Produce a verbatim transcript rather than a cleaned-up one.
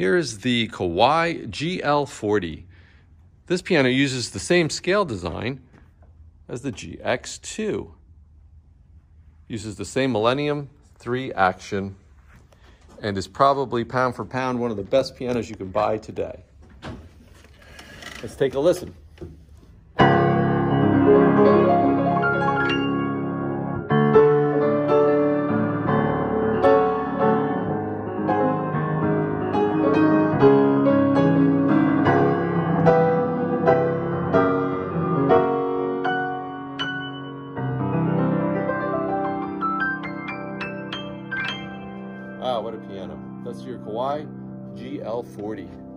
Here is the Kawai G L forty. This piano uses the same scale design as the G X two. Uses the same Millennium three action and is probably pound for pound one of the best pianos you can buy today. Let's take a listen. Ah, what a piano. That's your Kawai G L forty.